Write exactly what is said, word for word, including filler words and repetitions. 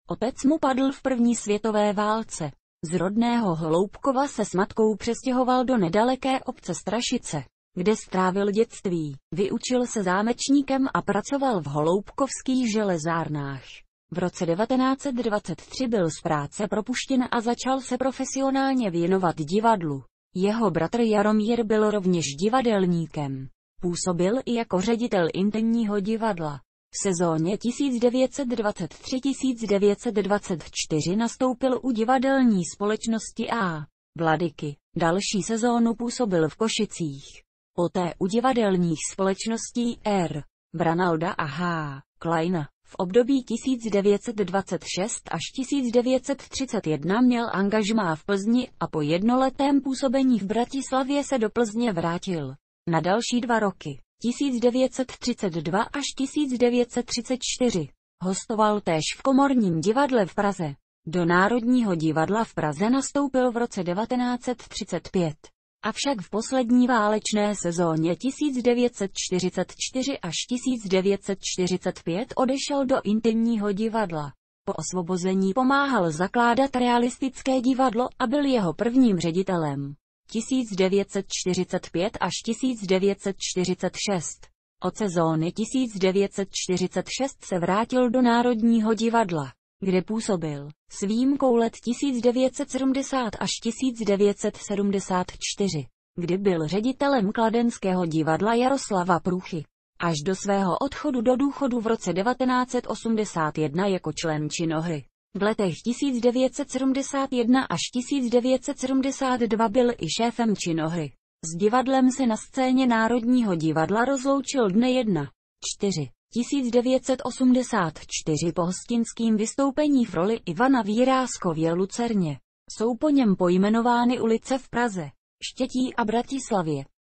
Otec mu padl v první světové válce. Z rodného Holoubkova se s matkou přestěhoval do nedaleké obce Strašice, kde strávil dětství. Vyučil se zámečníkem a pracoval v holoubkovských železárnách. V roce devatenáct set dvacet tři byl z práce propuštěn a začal se profesionálně věnovat divadlu. Jeho bratr Jaromír byl rovněž divadelníkem. Působil i jako ředitel intimního divadla. V sezóně tisíc devět set dvacet tři tisíc devět set dvacet čtyři nastoupil u divadelní společnosti A. Vladyky. Další sezónu působil v Košicích. Poté u divadelních společností R. Branalda a H. Kleina. V období tisíc devět set dvacet šest až tisíc devět set třicet jedna měl angažmá v Plzni a po jednoletém působení v Bratislavě se do Plzně vrátil. Na další dva roky, tisíc devět set třicet dva až tisíc devět set třicet čtyři, hostoval též v Komorním divadle v Praze. Do Národního divadla v Praze nastoupil v roce devatenáct set třicet pět. Avšak v poslední válečné sezóně tisíc devět set čtyřicet čtyři až tisíc devět set čtyřicet pět odešel do intimního divadla. Po osvobození pomáhal zakládat realistické divadlo a byl jeho prvním ředitelem. tisíc devět set čtyřicet pět až tisíc devět set čtyřicet šest. Od sezóny tisíc devět set čtyřicet šest se vrátil do Národního divadla, kde působil, s výjimkou let tisíc devět set sedmdesát až tisíc devět set sedmdesát čtyři, kdy byl ředitelem kladenského divadla Jaroslava Průchy. Až do svého odchodu do důchodu v roce devatenáct set osmdesát jedna jako člen činohry. V letech tisíc devět set sedmdesát jedna až tisíc devět set sedmdesát dva byl i šéfem činohry. S divadlem se na scéně Národního divadla rozloučil dne prvního čtvrtého tisíc devět set osmdesát čtyři po hostinským vystoupení v roli Ivana v Jiráskově Lucerně. Jsou po něm pojmenovány ulice v Praze, Štětí a Bratislavě.